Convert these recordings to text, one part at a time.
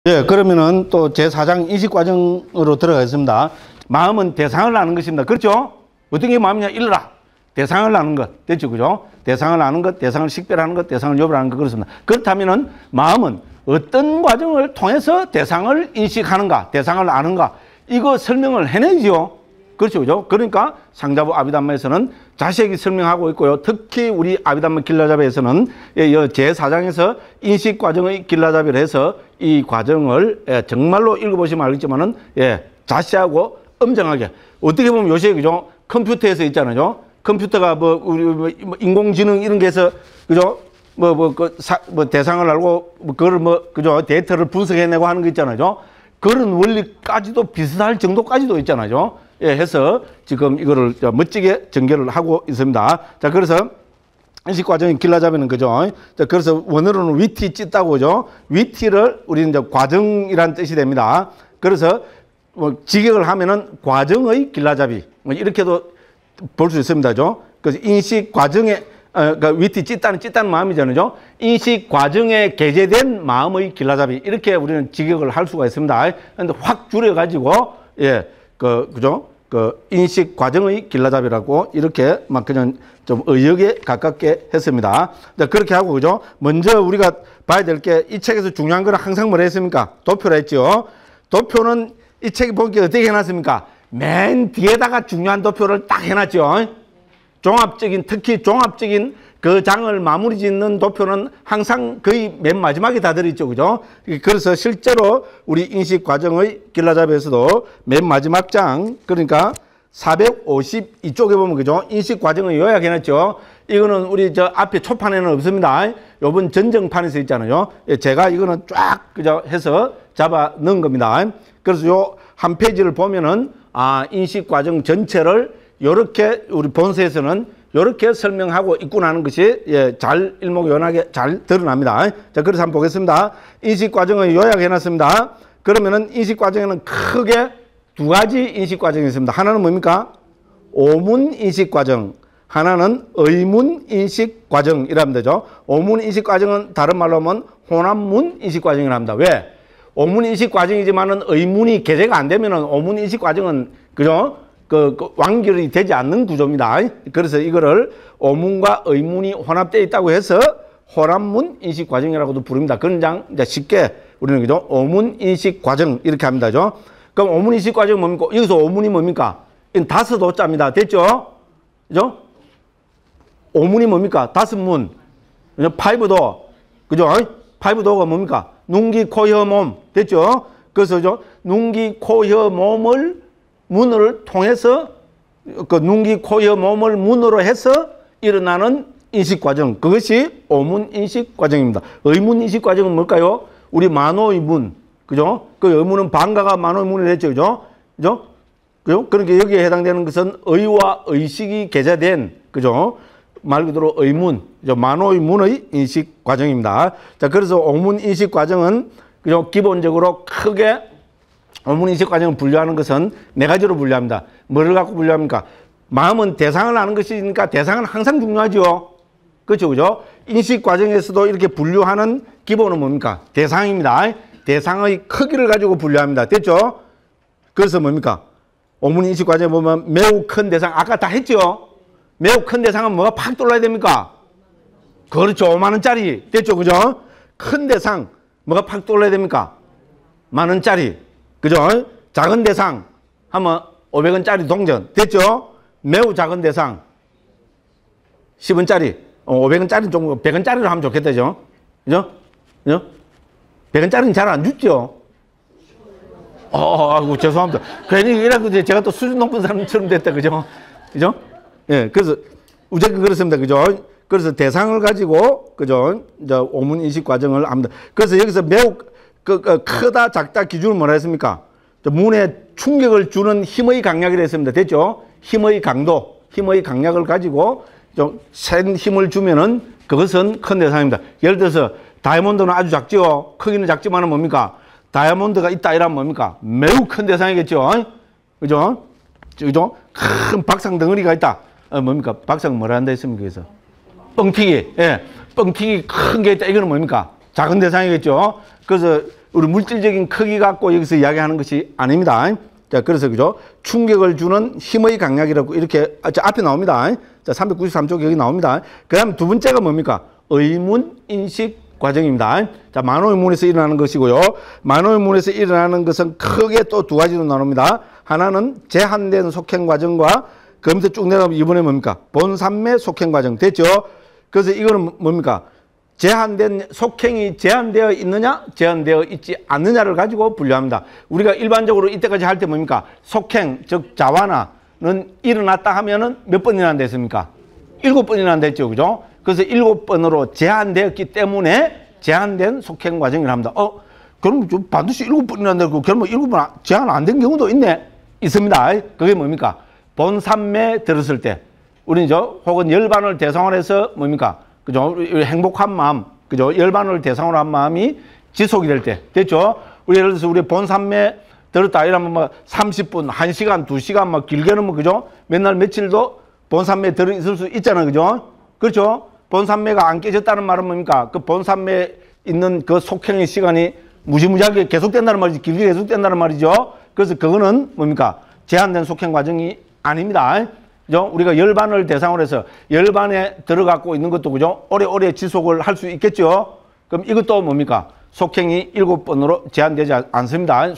예, 그러면은 또 제4장 인식과정으로 들어가겠습니다. 마음은 대상을 아는 것입니다. 그렇죠? 어떤 게 마음이냐? 일러라. 대상을 아는 것. 됐죠? 그죠? 대상을 아는 것, 대상을 식별하는 것, 대상을 요별하는 것. 그렇습니다. 그렇다면은 마음은 어떤 과정을 통해서 대상을 인식하는가, 대상을 아는가. 이거 설명을 해내죠. 그렇죠? 그죠? 그러니까 상자부 아비담마에서는 자세하게 설명하고 있고요. 특히 우리 아비담마 길라잡이에서는 제4장에서 인식과정의 길라잡이를 해서 이 과정을 정말로 읽어보시면 알겠지만은 자세하고 엄정하게 어떻게 보면 요새 그죠? 컴퓨터에서 있잖아요. 컴퓨터가 우리 인공지능 이런 게 해서 그죠? 대상을 알고 그걸 그죠? 데이터를 분석해내고 하는 거 있잖아요. 그런 원리까지도 비슷할 정도까지도 있잖아요. 해서 지금 이거를 멋지게 전개를 하고 있습니다. 자, 그래서 인식과정의 길라잡이는 그죠. 자, 그래서 원어로는 위티 찢다고 그죠. 위티를 우리는 이제 과정이란 뜻이 됩니다. 그래서 직역을 하면은 과정의 길라잡이 이렇게도 볼 수 있습니다. 그죠. 그래서 인식과정에 그러니까 위티 찢다는 마음이잖아요. 인식 과정에 게재된 마음의 길라잡이 이렇게 우리는 직역을 할 수가 있습니다. 그런데 확 줄여가지고 그죠? 인식 과정의 길라잡이라고 이렇게 막 그냥 좀 의역에 가깝게 했습니다. 자, 그렇게 하고 그죠? 먼저 우리가 봐야 될 게 이 책에서 중요한 거는 항상 뭐라 했습니까? 도표라 했죠. 도표는 이 책에 보기 어떻게 해놨습니까? 맨 뒤에다가 중요한 도표를 딱 해놨죠. 특히 종합적인 그 장을 마무리 짓는 도표는 항상 거의 맨 마지막에 다 들어있죠. 그죠? 그래서 실제로 우리 인식 과정의 길라잡이에서도 맨 마지막 장, 그러니까 452쪽에 보면 그죠? 인식 과정의 요약 해놨죠. 이거는 우리 앞에 초판에는 없습니다. 요번 전정판에서 있잖아요. 제가 이거는 쫙 그죠? 해서 잡아 넣은 겁니다. 그래서 요 한 페이지를 보면은 인식 과정 전체를 요렇게 우리 본서에서는 요렇게 설명하고 있고 나는 것이 잘 일목요연하게 잘 드러납니다. 자, 그래서 한번 보겠습니다. 인식 과정을 요약해 놨습니다. 그러면은 인식 과정에는 크게 두 가지 인식 과정이 있습니다. 하나는 뭡니까? 오문 인식 과정. 하나는 의문 인식 과정이라면 되죠. 오문 인식 과정은 다른 말로 하면 혼합문 인식 과정이라 합니다. 왜? 오문 인식 과정이지만은 의문이 게재가 안 되면은 오문 인식 과정은 그죠? 완결이 되지 않는 구조입니다. 그래서 이거를 오문과 의문이 혼합되어 있다고 해서 혼합문 인식 과정이라고도 부릅니다. 그런 이제 쉽게 우리는 그죠? 오문 인식 과정 이렇게 합니다. 그죠? 그럼 오문 인식 과정은 뭡니까? 여기서 오문이 뭡니까? 이건 다섯 오자입니다. 됐죠? 그죠? 오문이 뭡니까? 다섯 문. 그죠? 파이브도. 그죠? 파이브도가 뭡니까? 눈기, 코, 혀, 몸. 됐죠? 그래서 눈기, 코, 혀, 몸을 문을 통해서 눈기, 코, 혀, 몸을 문으로 해서 일어나는 인식 과정. 그것이 오문 인식 과정입니다. 의문 인식 과정은 뭘까요? 우리 만호의 문. 그죠? 그 의문은 방가가 만호의 문이 됐죠. 그죠? 그죠? 그러니까 여기에 해당되는 것은 의와 의식이 게재된, 그죠? 말 그대로 의문, 만호의 문의 인식 과정입니다. 자, 그래서 오문 인식 과정은 그죠? 기본적으로 크게 오문 인식 과정을 분류하는 것은 네 가지로 분류합니다. 뭐를 갖고 분류합니까? 마음은 대상을 아는 것이니까 대상은 항상 중요하죠. 그렇죠, 그죠? 인식 과정에서도 이렇게 분류하는 기본은 뭡니까? 대상입니다. 대상의 크기를 가지고 분류합니다. 됐죠? 그래서 뭡니까? 오문 인식 과정에 보면 매우 큰 대상, 아까 다 했죠? 매우 큰 대상은 뭐가 팍 떠올라야 됩니까? 그렇죠. 5만 원짜리. 됐죠? 그죠? 큰 대상, 뭐가 팍 떠올라야 됩니까? 만 원짜리. 그죠? 작은 대상 하면 500원짜리 동전. 됐죠? 매우 작은 대상 10원짜리. 500원짜리 정도, 100원짜리로 하면 좋겠다죠? 그죠? 그죠? 100원짜리는 잘 안 죽죠? 아이고, 죄송합니다. 괜히 이라고 제가 또 수준 높은 사람처럼 됐다. 그죠? 그죠? 예, 그래서 우선 그렇습니다. 그죠? 그래서 대상을 가지고 그죠? 이제 오문 인식 과정을 합니다. 그래서 여기서 매우 크다 작다 기준은 뭐라 했습니까? 문에 충격을 주는 힘의 강약이라 했습니다. 됐죠? 힘의 강도, 힘의 강약을 가지고 좀 센 힘을 주면은 그것은 큰 대상입니다. 예를 들어서 다이아몬드는 아주 작죠? 크기는 작지만은 뭡니까? 다이아몬드가 있다 이러면 뭡니까? 매우 큰 대상이겠죠? 그죠? 그죠? 큰 박상 덩어리가 있다. 뭡니까? 박상 뭐라 한다 했습니까? 그래서 뻥튀기. 예. 뻥튀기 큰 게 있다. 이거는 뭡니까? 작은 대상이겠죠? 그래서 우리 물질적인 크기 갖고 여기서 이야기하는 것이 아닙니다. 자, 그래서 그죠? 충격을 주는 힘의 강약이라고 이렇게 앞에 나옵니다. 자, 393쪽 여기 나옵니다. 그 다음 두 번째가 뭡니까? 의문 인식 과정입니다. 자, 만호의문에서 일어나는 것이고요. 만호의문에서 일어나는 것은 크게 또 두 가지로 나눕니다. 하나는 제한된 속행 과정과 그 밑에 쭉 내려가면 이번에 뭡니까? 본산매 속행 과정. 됐죠? 그래서 이거는 뭡니까? 제한된 속행이 제한되어 있느냐, 제한되어 있지 않느냐를 가지고 분류합니다. 우리가 일반적으로 이때까지 할 때 뭡니까? 속행, 즉 자완화는 일어났다 하면은 몇 번이나 안 됐습니까? 7번이나 안 됐죠, 그죠? 그래서 7번으로 제한되었기 때문에 제한된 속행 과정이라 합니다. 그럼 좀 반드시 7번이나 안 되고, 그러면 7번 제한 안 된 경우도 있습니다. 그게 뭡니까? 본산매 들었을 때, 우리는 혹은 열반을 대상으로 해서 뭡니까? 그죠? 행복한 마음, 그죠? 열반을 대상으로 한 마음이 지속이 될 때. 됐죠? 우리 예를 들어서 우리 본산매 들었다 이러면 뭐 30분, 1시간, 2시간 막 길게는 뭐 그죠? 맨날 며칠도 본산매 들어 있을 수 있잖아요. 그죠? 그렇죠? 본산매가 안 깨졌다는 말은 뭡니까? 그 본산매 있는 그 속행의 시간이 무지무지하게 계속된다는 말이지, 길게 계속된다는 말이죠. 그래서 그거는 뭡니까? 제한된 속행 과정이 아닙니다. 그죠? 우리가 열반을 대상으로 해서 열반에 들어가고 있는 것도 그죠? 오래오래 지속을 할 수 있겠죠? 그럼 이것도 뭡니까? 속행이 7번으로 제한되지 않습니다.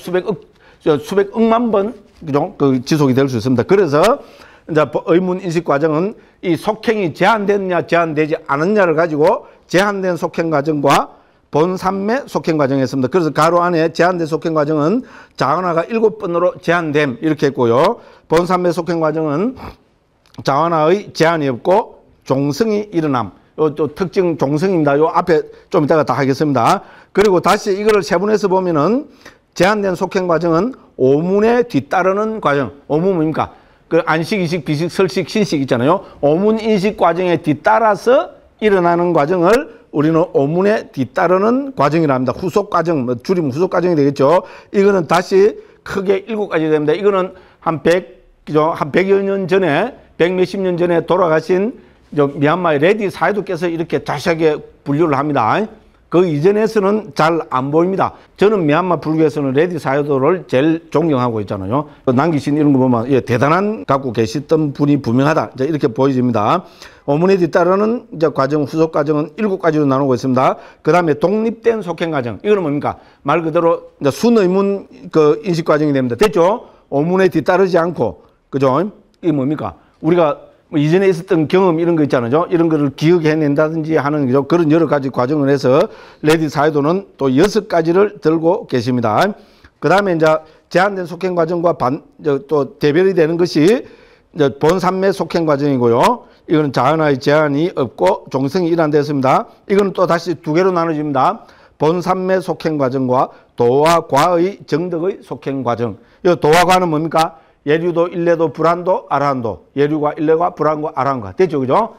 수백억만 번, 그죠? 그 지속이 될 수 있습니다. 그래서 이제 의문 인식 과정은 이 속행이 제한됐냐, 제한되지 않았냐를 가지고 제한된 속행 과정과 본산매 속행 과정이 있습니다. 그래서 가로 안에 제한된 속행 과정은 자완화가 7번으로 제한됨 이렇게 했고요. 본산매 속행 과정은 자완화의 제한이 없고 종성이 일어남. 요 또 특징 종성입니다. 요 앞에 좀 이따가 다 하겠습니다. 그리고 다시 이거를 세분해서 보면은 제한된 속행 과정은 오문에 뒤따르는 과정. 오문 뭡니까? 그 안식, 이식, 비식, 설식, 신식 있잖아요. 오문 인식 과정에 뒤따라서 일어나는 과정을 우리는 오문에 뒤따르는 과정이라 합니다. 후속 과정, 뭐 줄이면 후속 과정이 되겠죠. 이거는 다시 크게 7가지 됩니다. 이거는 한 100여 년 전에, 100몇십 년 전에 돌아가신 미얀마의 레디 사이도께서 이렇게 자세하게 분류를 합니다. 그 이전에서는 잘 안 보입니다. 저는 미얀마 불교에서는 레디 사이도를 제일 존경하고 있잖아요. 남기신 이런 거 보면 대단한 갖고 계셨던 분이 분명하다. 이렇게 보여집니다. 오문에 뒤따르는 과정, 후속 과정은 7가지로 나누고 있습니다. 그 다음에 독립된 속행 과정. 이거는 뭡니까? 말 그대로 순의문 그 인식 과정이 됩니다. 됐죠? 오문에 뒤따르지 않고, 그죠? 이게 뭡니까? 우리가 뭐 이전에 있었던 경험 이런 거 있잖아요. 이런 거를 기억해낸다든지 하는 그런 여러 가지 과정을 해서 레디 사이도는 또 6가지를 들고 계십니다. 그 다음에 이제 제한된 속행 과정과 또 대별이 되는 것이 이제 본산매 속행 과정이고요. 이거는 자완화의 제한이 없고 종성이 일환됐습니다. 이거는 또 다시 2개로 나눠집니다. 본산매 속행 과정과 도와 과의 정덕의 속행 과정. 이 도와 과는 뭡니까? 예류도, 일례도, 불한도, 아라한도. 예류가, 일례가, 불한과, 아라한과. 됐죠? 그죠?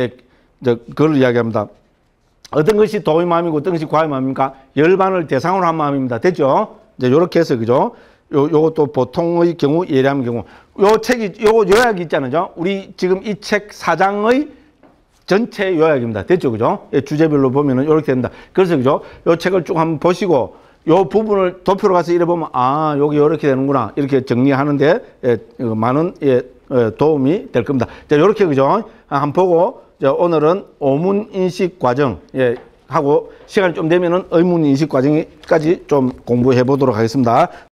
그걸 이야기합니다. 어떤 것이 도의 마음이고 어떤 것이 과의 마음입니까? 열반을 대상으로 한 마음입니다. 됐죠? 이제 요렇게 해서, 그죠? 요것도 보통의 경우, 예리한 경우. 요 책이, 요 요약이 있잖아요. 우리 지금 이 책 4장의 전체 요약입니다. 됐죠? 그죠? 주제별로 보면은 요렇게 됩니다. 그래서, 그죠? 요 책을 쭉 한번 보시고, 요 부분을 도표로 가서 이래 보면 여기 이렇게 되는구나 이렇게 정리하는데 많은 도움이 될 겁니다. 자, 요렇게 그죠? 한번 보고 오늘은 오문 인식 과정 하고 시간이 좀 되면은 의문 인식 과정까지 좀 공부해 보도록 하겠습니다.